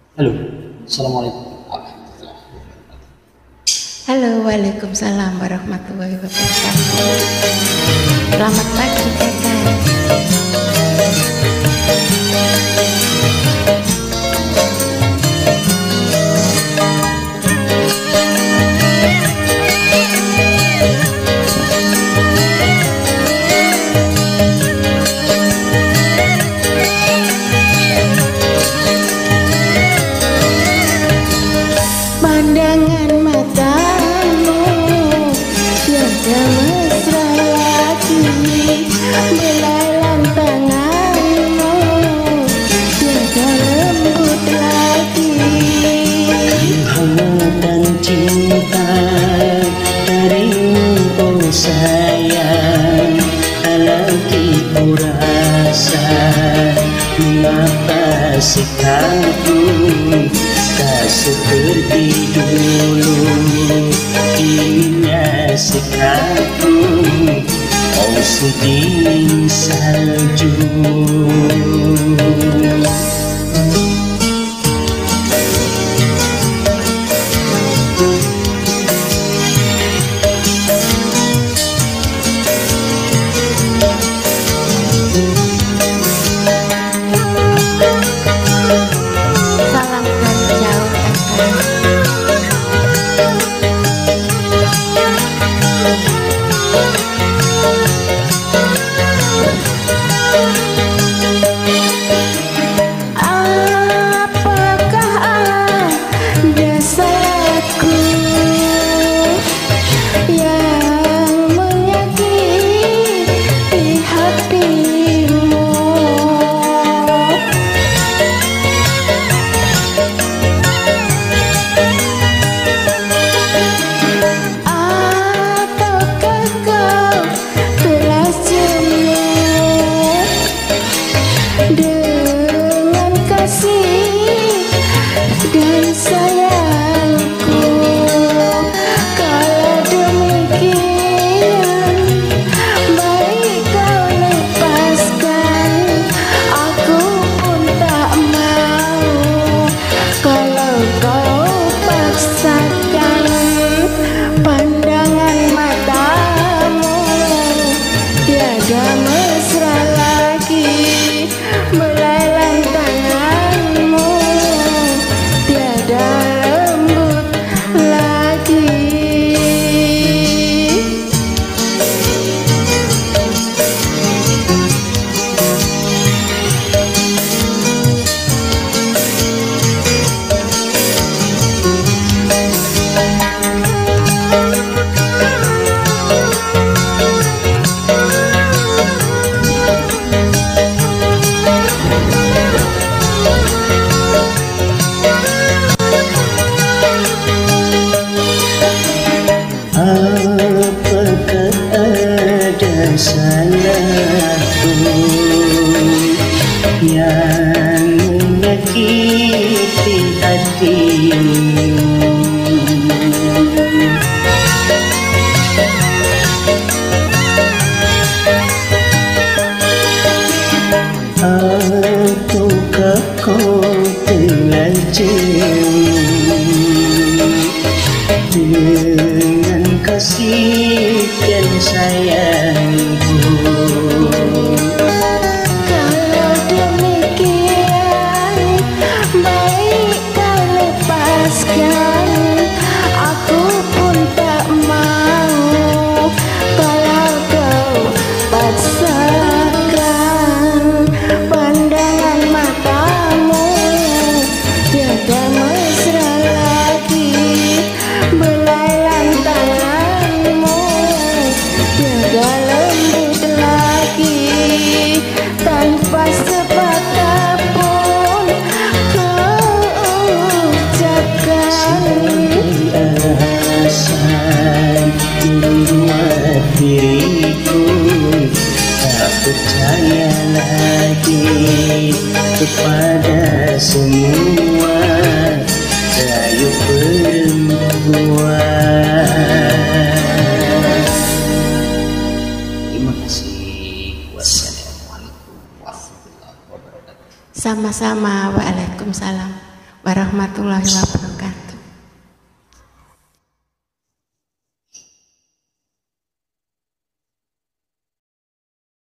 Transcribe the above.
Halo, Assalamualaikum warahmatullahi wabarakatuh. Halo, waalaikumsalam warahmatullahi wabarakatuh. Selamat pagi, kakak. Pandangan matamu tiada mesra lagi, belailan tanganmu tiada lembut lagi. Hangatan cinta darimu, oh sayang, tak lagi ku rasa. Mengapa sikapku tak seperti dulu? Indah sikapku, oh sedingin salju. Salam dari jauh, kakak. Apakah ada salahku yang menyakiti hatimu? Ataukah kau telah jenuh dengan kasih dan sayangku? Kalau demikian, baik kau lepaskan, aku pun tak mau. Kalau kau paksakan, pandangan matamu tiada mesra lagi, belailan tanganmu tiada lembut lagi. Apakah ada salahku yang menyakiti hatimu? Ataukah kau telah jenuh dengan kasih dan sayangku? Kalau demikian, baik kau lepaskan, aku pun tak mau. Kalau kau paksakan, pandangan matamu tiada mesra lagi, belailan tanganmu tiada lembut lagi. Tanpa sepatah pun kau ucapkan, Alasan membuat diriku tak percaya lagi kepada semua rayu perempuan. Terima kasih. Wassalamualaikum warahmatullahi wabarakatuh. sama-sama. Waalaikumsalam warahmatullahi wabarakatuh.